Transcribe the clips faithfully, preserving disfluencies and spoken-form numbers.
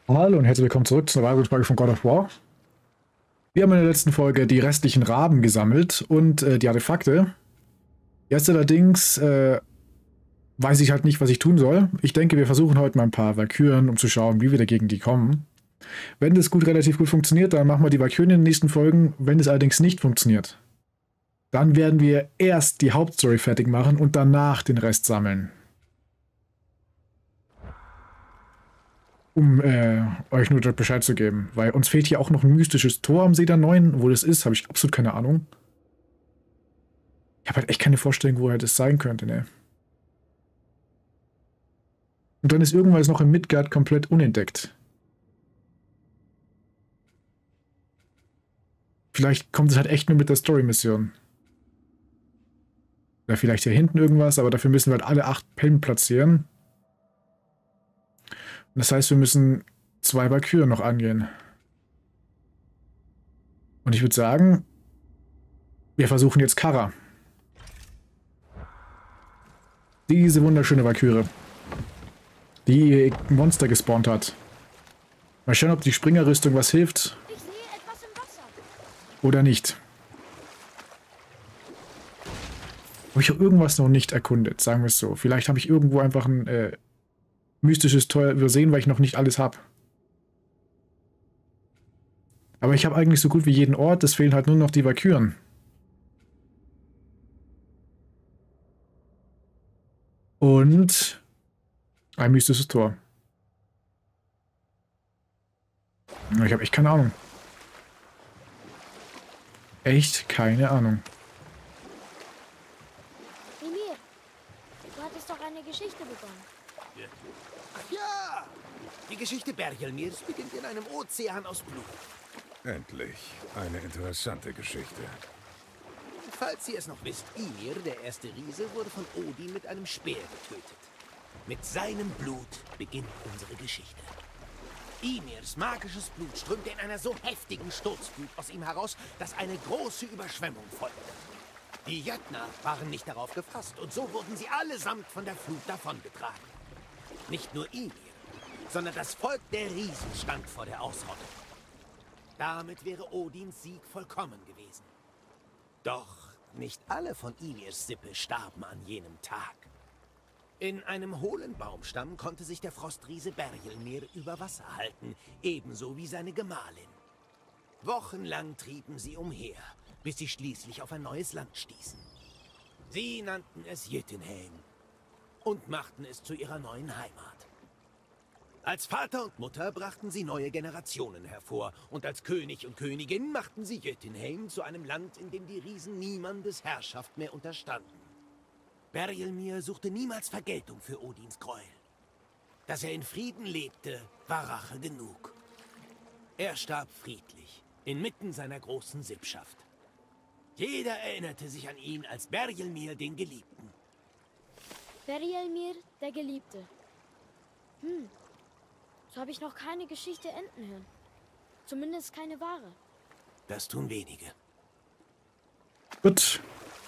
Hallo und herzlich willkommen zurück zur Survival-Folge von God of War. Wir haben in der letzten Folge die restlichen Raben gesammelt und äh, die Artefakte. Jetzt allerdings äh, weiß ich halt nicht, was ich tun soll. Ich denke, wir versuchen heute mal ein paar Valkyren, um zu schauen, wie wir dagegen die kommen. Wenn das gut, relativ gut funktioniert, dann machen wir die Valkyren in den nächsten Folgen. Wenn es allerdings nicht funktioniert, dann werden wir erst die Hauptstory fertig machen und danach den Rest sammeln. Um äh, euch nur Bescheid zu geben. Weil uns fehlt hier auch noch ein mystisches Tor am See der Neuen. Wo das ist, habe ich absolut keine Ahnung. Ich habe halt echt keine Vorstellung, wo er das sein könnte, ne? Und dann ist irgendwas noch in Midgard komplett unentdeckt. Vielleicht kommt es halt echt nur mit der Story-Mission. Oder vielleicht hier hinten irgendwas, aber dafür müssen wir halt alle acht Pellen platzieren. Das heißt, wir müssen zwei Valkyren noch angehen. Und ich würde sagen, wir versuchen jetzt Kara. Diese wunderschöne Valkyrie, die ihr Monster gespawnt hat. Mal schauen, ob die Springerrüstung was hilft. Ich sehe etwas im Wasser. Oder nicht. Habe ich irgendwas noch nicht erkundet, sagen wir es so. Vielleicht habe ich irgendwo einfach ein äh, mystisches Tor übersehen, weil ich noch nicht alles habe. Aber ich habe eigentlich so gut wie jeden Ort, es fehlen halt nur noch die Valkyren. Und ein mystisches Tor. Ich habe echt keine Ahnung. Echt keine Ahnung. Mimir, du hattest doch eine Geschichte begonnen. Ach ja! Die Geschichte Bergelmirs beginnt in einem Ozean aus Blut. Endlich. Eine interessante Geschichte. Falls ihr es noch wisst, Ymir, der erste Riese, wurde von Odin mit einem Speer getötet. Mit seinem Blut beginnt unsere Geschichte. Ymirs magisches Blut strömte in einer so heftigen Sturzflut aus ihm heraus, dass eine große Überschwemmung folgte. Die Jötner waren nicht darauf gefasst und so wurden sie allesamt von der Flut davongetragen. Nicht nur Ymir, sondern das Volk der Riesen stand vor der Ausrottung. Damit wäre Odins Sieg vollkommen gewesen. Doch nicht alle von Ymirs Sippe starben an jenem Tag. In einem hohlen Baumstamm konnte sich der Frostriese Bergelmir über Wasser halten, ebenso wie seine Gemahlin. Wochenlang trieben sie umher, bis sie schließlich auf ein neues Land stießen. Sie nannten es Jotunheim und machten es zu ihrer neuen Heimat. Als Vater und Mutter brachten sie neue Generationen hervor und als König und Königin machten sie Jotunheim zu einem Land, in dem die Riesen niemandes Herrschaft mehr unterstanden. Bergelmir suchte niemals Vergeltung für Odins Gräuel. Dass er in Frieden lebte, war Rache genug. Er starb friedlich, inmitten seiner großen Sippschaft. Jeder erinnerte sich an ihn als Bergelmir den Geliebten. Bergelmir, der Geliebte. Hm, so habe ich noch keine Geschichte enden hören. Zumindest keine wahre. Das tun wenige. Gut.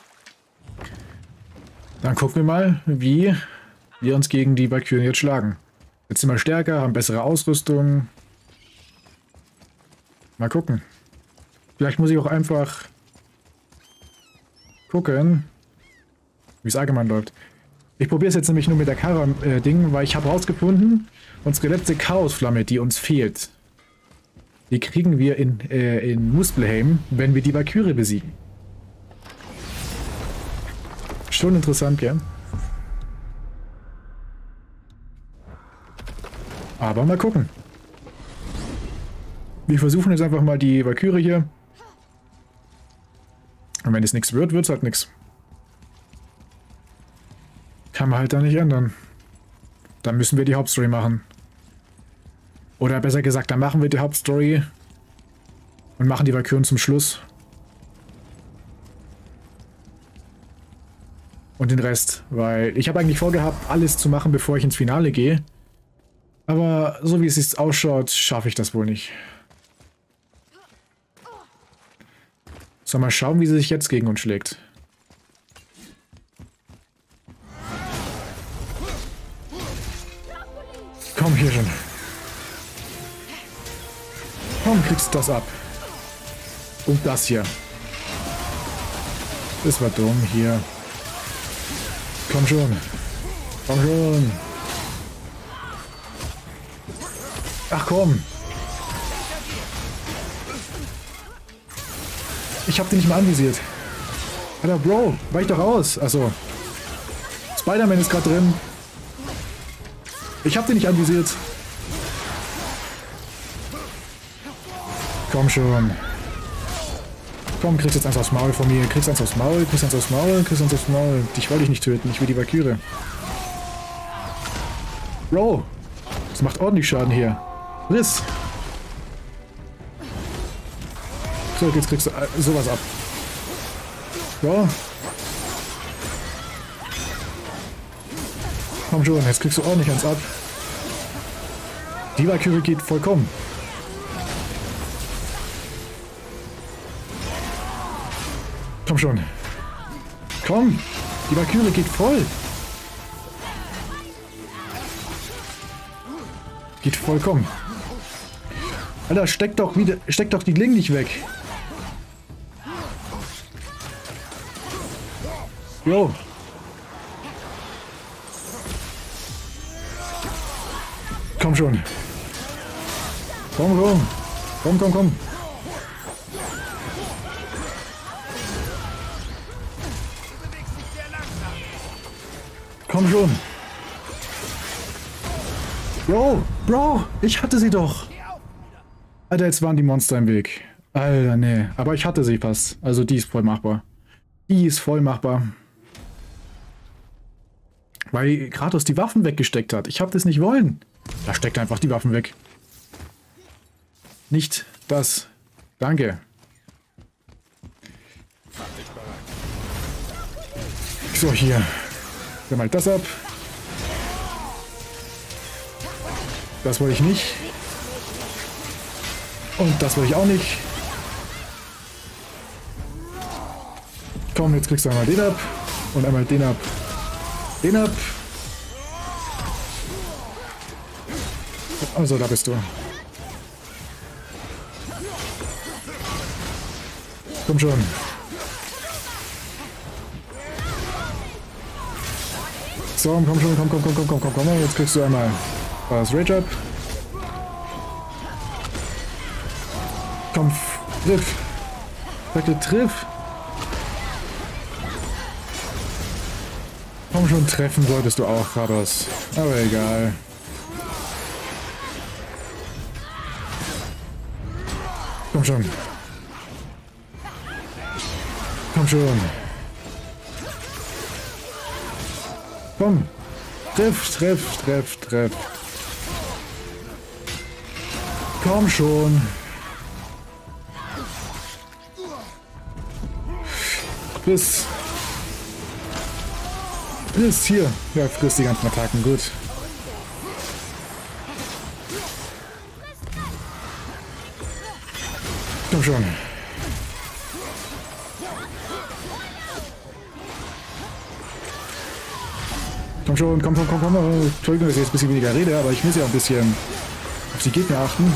Dann gucken wir mal, wie wir uns gegen die Valkyren jetzt schlagen. Jetzt sind wir stärker, haben bessere Ausrüstung. Mal gucken. Vielleicht muss ich auch einfach gucken, wie es allgemein läuft. Ich probiere es jetzt nämlich nur mit der Kara-Ding, weil ich habe herausgefunden, unsere letzte Chaosflamme, die uns fehlt, die kriegen wir in, äh, in Muspelheim, wenn wir die Valkyrie besiegen. Schon interessant, gell? Aber mal gucken. Wir versuchen jetzt einfach mal die Valkyrie hier. Und wenn es nichts wird, wird es halt nichts. Kann man halt da nicht ändern. Dann müssen wir die Hauptstory machen. Oder besser gesagt, dann machen wir die Hauptstory und machen die Valkyren zum Schluss. Und den Rest, weil ich habe eigentlich vorgehabt, alles zu machen, bevor ich ins Finale gehe. Aber so wie es sich ausschaut, schaffe ich das wohl nicht. So, mal schauen, wie sie sich jetzt gegen uns schlägt. Komm hier schon. Komm, kriegst das ab. Und das hier. Das war dumm hier. Komm schon. Komm schon. Ach komm. Ich hab den nicht mal anvisiert. Alter, Bro, weich doch aus. Achso. Spider-Man ist gerade drin. Ich hab den nicht anvisiert. Komm schon. Komm, kriegst jetzt eins aufs Maul von mir. Kriegst eins aufs Maul, kriegst eins aufs Maul, kriegst eins aufs Maul. Dich wollte ich nicht töten, ich will die Valkyrie. Bro, das macht ordentlich Schaden hier. Riss. So, jetzt kriegst du äh, sowas ab. So. Komm schon, jetzt kriegst du ordentlich eins ab. Die Valkyrie geht vollkommen. Komm schon. Komm, die Valkyrie geht voll. Geht vollkommen. Alter, steck doch wieder, steck doch die Klingen nicht weg. Jo. Komm schon. Komm, komm. Komm, komm, komm. Komm schon. Bro, Bro, ich hatte sie doch. Alter, jetzt waren die Monster im Weg. Alter, nee. Aber ich hatte sie fast. Also die ist voll machbar. Die ist voll machbar. Weil Kratos die Waffen weggesteckt hat. Ich hab das nicht wollen. Da steckt einfach die Waffen weg. Nicht das. Danke. So, hier. Dann mal das ab. Das wollte ich nicht. Und das wollte ich auch nicht. Komm, jetzt kriegst du einmal den ab. Und einmal den ab. Den ab. Also, da bist du. Komm schon. So, komm schon, komm, komm, komm, komm, komm, komm, komm. Jetzt kriegst du einmal das Rage ab. Komm, triff. Bitte triff. Komm schon, treffen solltest du auch, Kratos. Aber egal. Komm schon. Komm schon. Komm. Treff, treff, treff, treff. Komm schon. Bis. Bis hier. Ja, frisst die ganzen Attacken. Gut. Komm schon. Komm schon, komm, komm, komm, komm. Entschuldigung, dass ich jetzt ein bisschen weniger rede, aber ich muss ja ein bisschen auf die Gegner achten.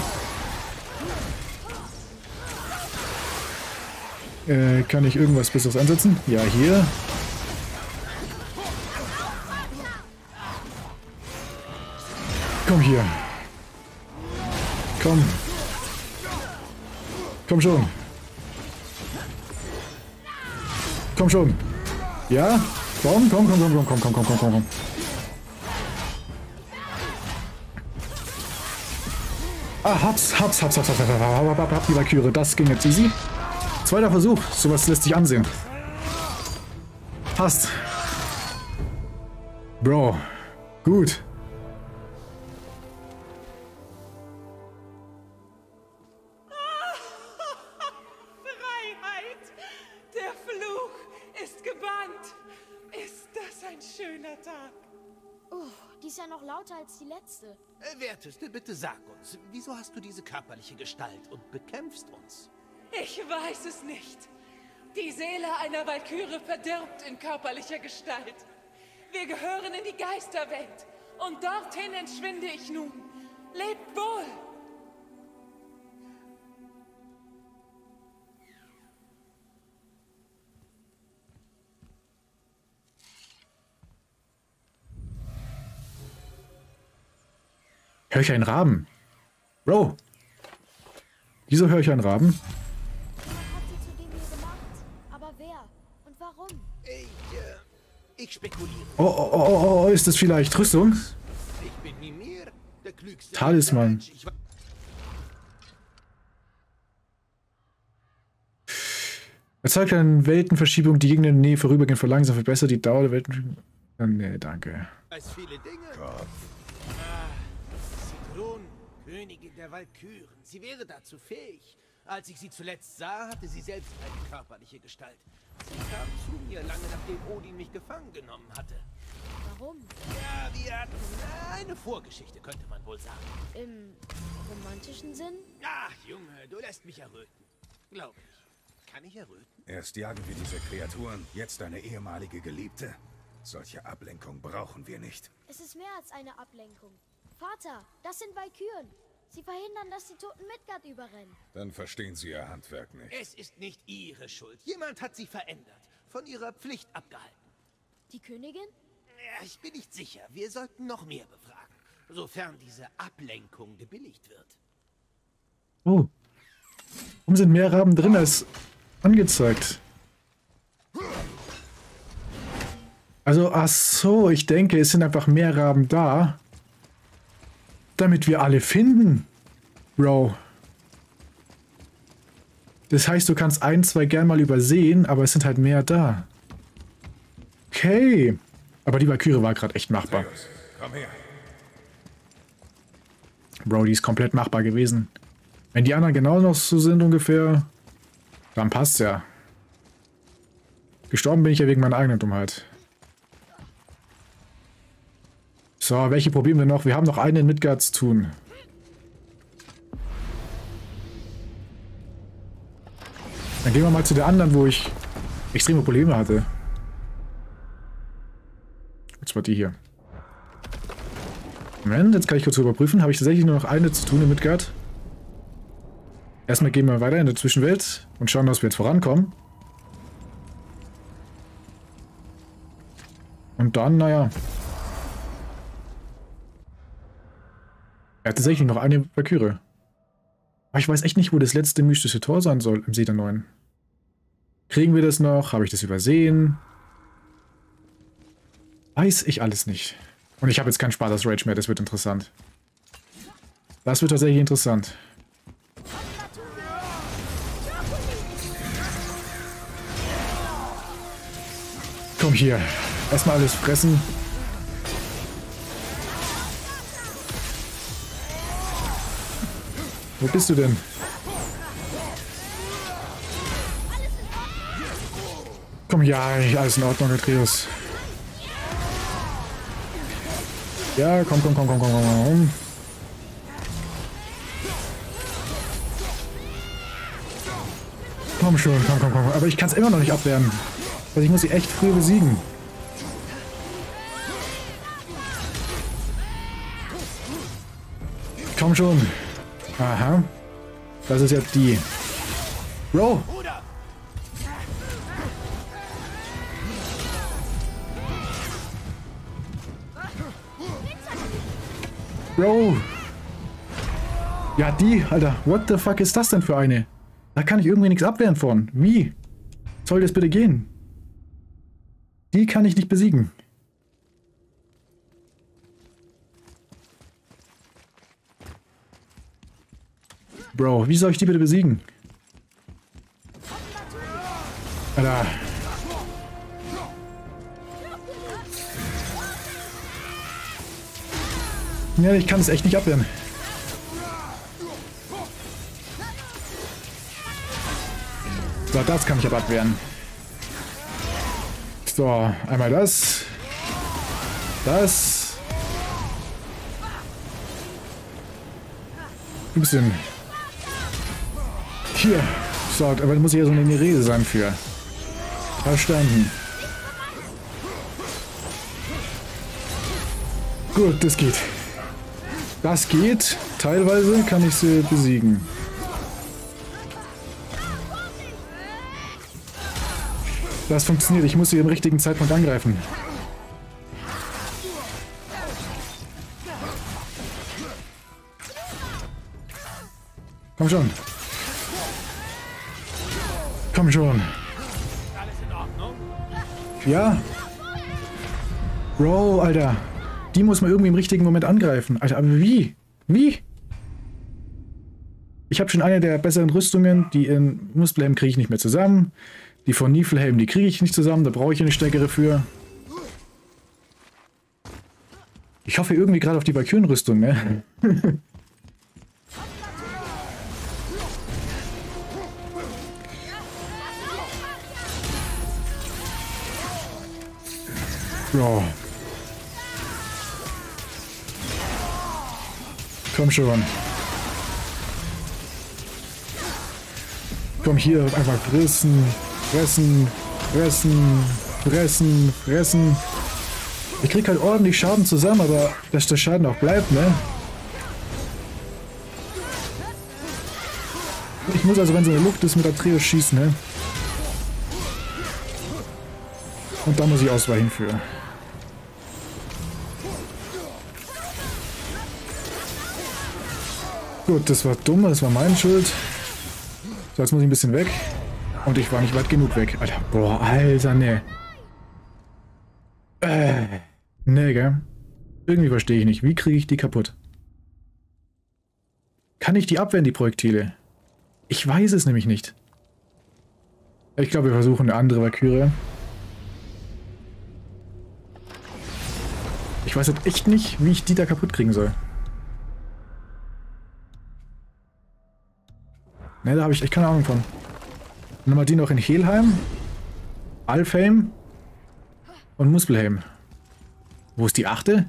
Äh, kann ich irgendwas Besseres einsetzen? Ja, hier. Komm hier. Komm. Komm schon. Komm schon. Ja? Komm, komm, komm, komm, komm, komm, komm, komm, komm, komm. Ah, hab's, hab's, hab's, hab's, hab's, hab's, hab's, hab's, hab's, die Valkyrie. Das ging jetzt easy. Zweiter Versuch. Sowas lässt sich ansehen. Passt. Bro. Gut. Freiheit! Der Fluch ist gebannt. Ist das ein schöner Tag? Oh, die ist ja noch lauter als die letzte. Äh, Werteste, bitte sag uns, wieso hast du diese körperliche Gestalt und bekämpfst uns? Ich weiß es nicht. Die Seele einer Walküre verdirbt in körperlicher Gestalt. Wir gehören in die Geisterwelt. Und dorthin entschwinde ich nun. Lebt wohl! Hör ich einen Raben? Bro! Wieso höre ich einen Raben? Jemand hat sie zu dem hier gemacht. Aber wer? Und warum? Ich, äh, ich spekuliere. Oh, oh, oh, oh, oh, ist das vielleicht Rüstung? Ich bin Mimir, der klügste. Talisman. Ich wa- Erzeugt eine Weltenverschiebung, die Gegner in der Nähe vorübergehend verlangsamt, verbessert die Dauer der Weltenverschiebung. Oh, nee, danke. weiß viele Dinge. Kopf. Zitron, Königin der Walküren. Sie wäre dazu fähig. Als ich sie zuletzt sah, hatte sie selbst eine körperliche Gestalt. Sie kam zu mir lange nachdem Odin mich gefangen genommen hatte. Warum? Ja, wir hatten eine Vorgeschichte, könnte man wohl sagen. Im romantischen Sinn? Ach, Junge, du lässt mich erröten. Glaub ich. Kann ich erröten? Erst jagen wir diese Kreaturen, jetzt deine ehemalige Geliebte. Solche Ablenkung brauchen wir nicht. Es ist mehr als eine Ablenkung. Vater, das sind Walküren. Sie verhindern, dass die Toten Midgard überrennen. Dann verstehen sie ihr Handwerk nicht. Es ist nicht ihre Schuld. Jemand hat sie verändert. Von ihrer Pflicht abgehalten. Die Königin? Ja, ich bin nicht sicher. Wir sollten noch mehr befragen. Sofern diese Ablenkung gebilligt wird. Oh. Warum sind mehr Raben drin als angezeigt? Also, ach so, ich denke, es sind einfach mehr Raben da, damit wir alle finden. Bro. Das heißt, du kannst ein, zwei gern mal übersehen, aber es sind halt mehr da. Okay. Aber die Valkyrie war gerade echt machbar. Zeus, komm her. Bro, die ist komplett machbar gewesen. Wenn die anderen genau noch so sind ungefähr, dann passt's ja. Gestorben bin ich ja wegen meiner eigenen Dummheit. So, welche probieren wir noch? Wir haben noch einen in Midgard zu tun. Dann gehen wir mal zu der anderen, wo ich extreme Probleme hatte. Jetzt war die hier. Moment, jetzt kann ich kurz überprüfen. Habe ich tatsächlich nur noch eine zu tun in Midgard? Erstmal gehen wir weiter in der Zwischenwelt und schauen, dass wir jetzt vorankommen. Und dann, naja. Er hat tatsächlich noch eine Valkyrie. Aber ich weiß echt nicht, wo das letzte mystische Tor sein soll im See der Neuen. Kriegen wir das noch? Habe ich das übersehen? Weiß ich alles nicht. Und ich habe jetzt keinen Spaß als Rage mehr, das wird interessant. Das wird tatsächlich interessant. Komm hier. Erstmal alles fressen. Wo bist du denn? Komm, ja, alles in Ordnung, Atreus. Ja, komm, komm, komm, komm, komm, komm. Komm schon, komm, komm, komm. Aber ich kann es immer noch nicht abwehren. Also ich muss sie echt früh besiegen. Komm schon. Aha. Das ist ja die. Bro! Bro! Ja, die, Alter. What the fuck ist das denn für eine? Da kann ich irgendwie nichts abwehren von. Wie soll das bitte gehen? Die kann ich nicht besiegen. Bro, wie soll ich die bitte besiegen? Alter. Ja, ich kann es echt nicht abwehren. So, das kann ich aber abwehren. So, einmal das. Das. Ein bisschen. Hier. So, aber da muss ich ja so eine Rede sein für. Verstanden. Gut, das geht. Das geht. Teilweise kann ich sie besiegen. Das funktioniert. Ich muss sie im richtigen Zeitpunkt angreifen. Komm schon. Komm schon. Alles in Ordnung? Ja. Bro, Alter. Die muss man irgendwie im richtigen Moment angreifen. Alter, aber wie? Wie? Ich habe schon eine der besseren Rüstungen. Die in Muspelheim kriege ich nicht mehr zusammen. Die von Niflheim, die kriege ich nicht zusammen. Da brauche ich eine stärkere für. Ich hoffe irgendwie gerade auf die Valkyrenrüstung, ne? Bro. Komm schon. Komm hier, einfach fressen, fressen, fressen, fressen, fressen. Ich krieg halt ordentlich Schaden zusammen, aber dass der Schaden auch bleibt, ne? Ich muss also, wenn so eine Luft ist, mit Atreus schießen, ne? Und da muss ich ausweichen für. Gut, das war dumm, das war meine Schuld. So, jetzt muss ich ein bisschen weg. Und ich war nicht weit genug weg. Alter, boah, Alter, ne. Äh, ne, gell? Irgendwie verstehe ich nicht. Wie kriege ich die kaputt? Kann ich die abwehren, die Projektile? Ich weiß es nämlich nicht. Ich glaube, wir versuchen eine andere Valkyrie. Ich weiß jetzt echt nicht, wie ich die da kaputt kriegen soll. Ne, da habe ich echt keine Ahnung von. Nochmal die noch in Helheim, Alfheim und Muspelheim. Wo ist die achte?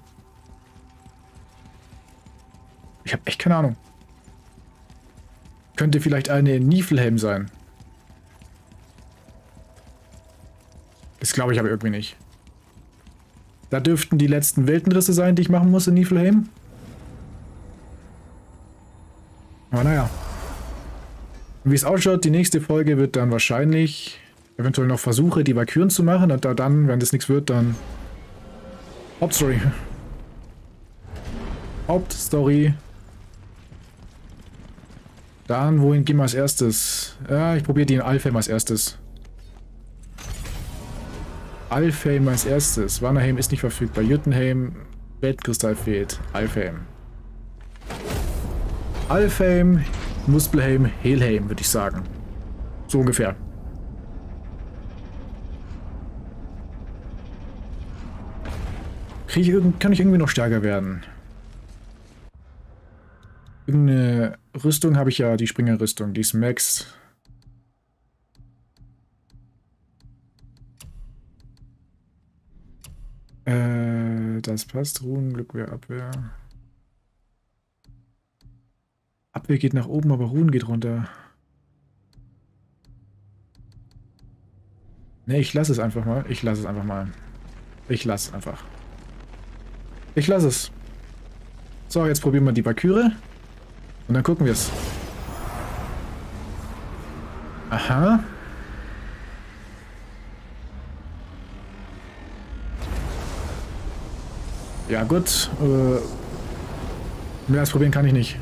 Ich habe echt keine Ahnung. Könnte vielleicht eine in Niflheim sein. Das glaube ich aber irgendwie nicht. Da dürften die letzten Weltenrisse sein, die ich machen muss in Niflheim. Aber naja. Wie es ausschaut, die nächste Folge wird dann wahrscheinlich eventuell noch Versuche, die Valkyren zu machen. Und da dann, wenn das nichts wird, dann Hauptstory. Hauptstory. Dann, wohin gehen wir als erstes? Ja, ich probiere die in Alfheim als erstes. Alfheim als erstes. Vanaheim ist nicht verfügbar. Jotunheim, Weltkristall fehlt. Alfheim. Alfheim, Muspelheim, Helheim, würde ich sagen. So ungefähr. Krieg ich, kann ich irgendwie noch stärker werden? Irgendeine Rüstung habe ich ja, die Springerrüstung, die ist Max. Äh, das passt. Ruhen, Glückwehr, Abwehr. Abwehr geht nach oben, aber Ruhen geht runter. Ne, ich lasse es einfach mal. Ich lasse es einfach mal. Ich lasse es einfach. Ich lasse es. So, jetzt probieren wir die Valkyrie. Und dann gucken wir es. Aha. Ja gut. Äh, mehr als probieren kann ich nicht.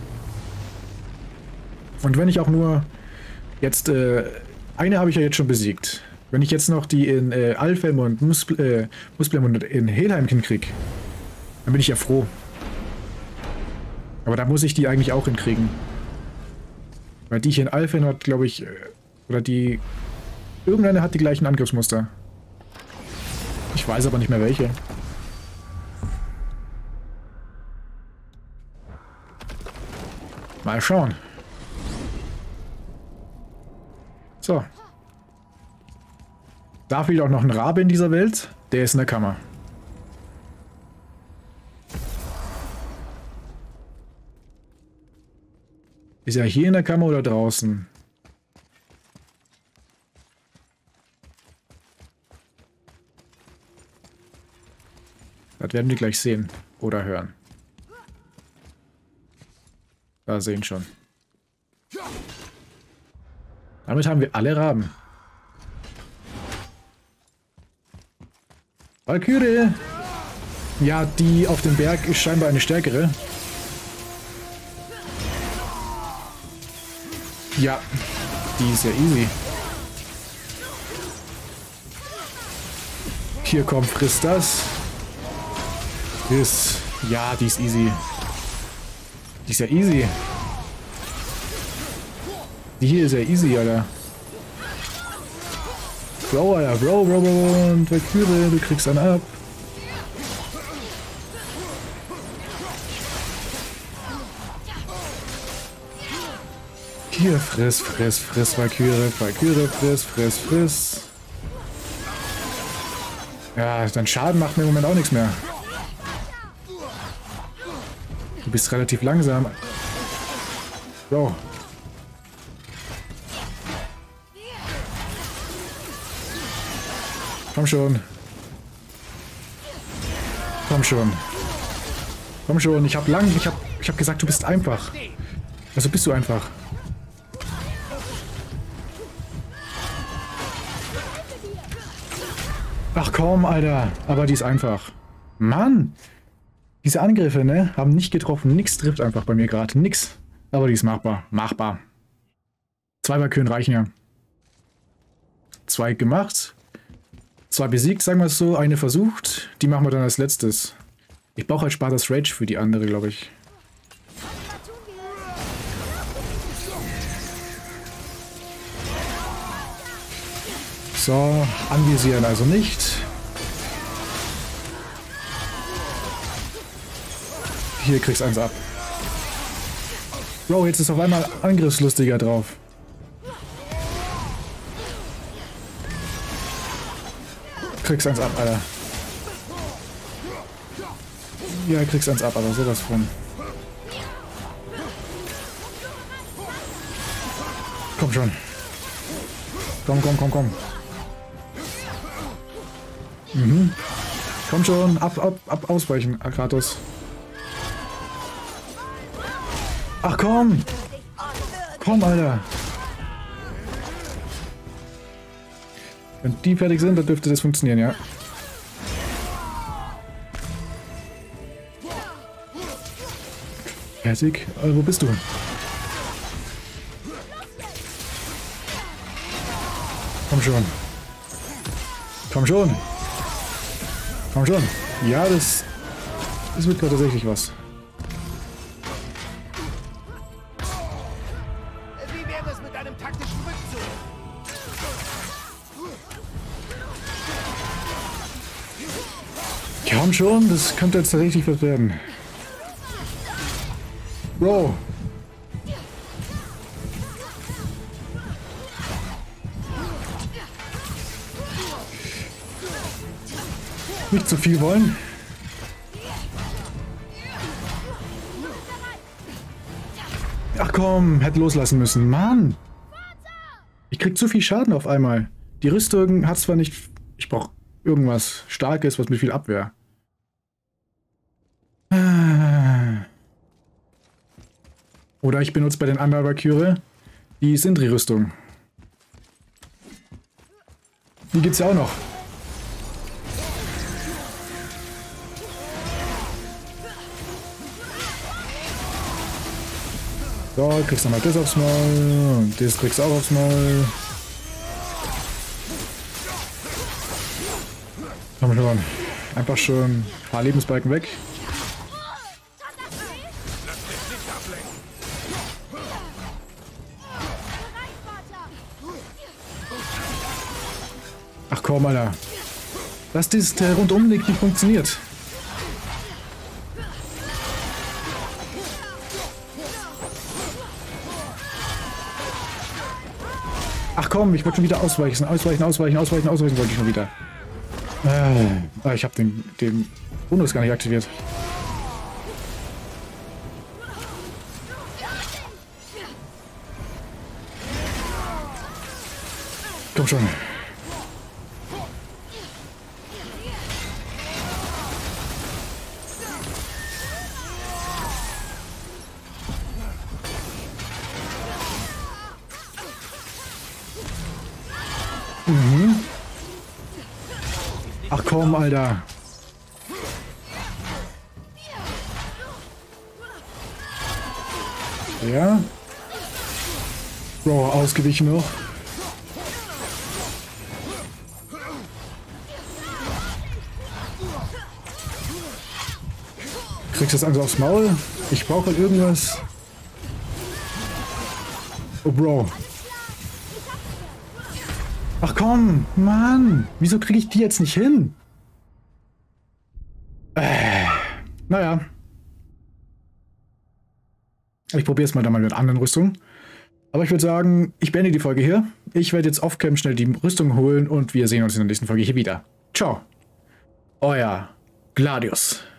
Und wenn ich auch nur jetzt, äh, eine habe ich ja jetzt schon besiegt. Wenn ich jetzt noch die in äh, Alfheim und Muspel, äh, Muspelheim und in Helheim hinkriege, dann bin ich ja froh. Aber da muss ich die eigentlich auch hinkriegen. Weil die hier in Alfheim hat, glaube ich, äh, oder die, irgendeine hat die gleichen Angriffsmuster. Ich weiß aber nicht mehr welche. Mal schauen. So. Da fehlt auch noch ein Rabe in dieser Welt. Der ist in der Kammer. Ist er hier in der Kammer oder draußen? Das werden wir gleich sehen oder hören. Da sehen schon. Damit haben wir alle Raben. Valkyrie! Ja, die auf dem Berg ist scheinbar eine stärkere. Ja, die ist ja easy. Hier komm, frisst das. Ist. Ja, die ist easy. Die ist ja easy. Die hier ist ja easy, Alter. Bro, Alter, Bro, Bro, Bro. Und Valkyrie, du kriegst einen ab. Hier, friss, friss, friss, Valkyrie, Valkyrie, friss, friss, friss. Ja, dein Schaden macht mir im Moment auch nichts mehr. Du bist relativ langsam. Bro. Komm schon. Komm schon. Komm schon, ich hab lang, ich hab, ich hab gesagt, du bist einfach. Also bist du einfach. Ach komm, Alter. Aber die ist einfach. Mann. Diese Angriffe, ne, haben nicht getroffen. Nix trifft einfach bei mir gerade. Nix. Aber die ist machbar. Machbar. Zwei Valkyren reichen ja. Zwei gemacht. Zwei besiegt, sagen wir es so. Eine versucht. Die machen wir dann als letztes. Ich brauche halt Spartas Rage für die andere, glaube ich. So, anvisieren also nicht. Hier kriegst du eins ab. Bro, jetzt ist auf einmal angriffslustiger drauf. Kriegst eins ab, Alter. Ja, kriegst eins ab, aber sowas von. Komm schon. Komm, komm, komm, komm. Mhm. Komm schon, ab, ab, ab, ausweichen, Kratos. Ach komm! Komm, Alter! Wenn die fertig sind, dann dürfte das funktionieren, ja. Fertig? Äh, wo bist du? Komm schon. Komm schon. Komm schon. Ja, das, das wird gerade tatsächlich was. Wie wäre es mit einem taktischen Rückzug? Komm schon, das könnte jetzt tatsächlich was werden. Bro. Nicht zu viel wollen. Ach komm, hätte loslassen müssen. Mann! Ich krieg zu viel Schaden auf einmal. Die Rüstung hat zwar nicht... Ich brauche irgendwas Starkes, was mit viel Abwehr. Oder ich benutze bei den anderen Valkyrie die Sindri-Rüstung. Die gibt's ja auch noch. So, kriegst nochmal das aufs Maul und das kriegst du auch aufs Maul. Komm schon. Einfach schon ein paar Lebensbalken weg. Ach komm, Alter. Dass dieses der rundum liegt, nicht funktioniert. Ach komm, ich wollte schon wieder ausweichen, ausweichen, ausweichen, ausweichen, ausweichen wollte ich schon wieder. Äh, ich habe den, den Bonus gar nicht aktiviert. Komm schon. Mhm. Ach komm, Alter. Ja. Bro, ausgewichen noch. Kriegst du das Angst aufs Maul? Ich brauche halt irgendwas. Oh, Bro. Ach komm, Mann. Wieso kriege ich die jetzt nicht hin? Äh, naja. Ich probiere es mal dann mal mit anderen Rüstungen. Aber ich würde sagen, ich beende die Folge hier. Ich werde jetzt off-cam schnell die Rüstung holen und wir sehen uns in der nächsten Folge hier wieder. Ciao. Euer Gladius.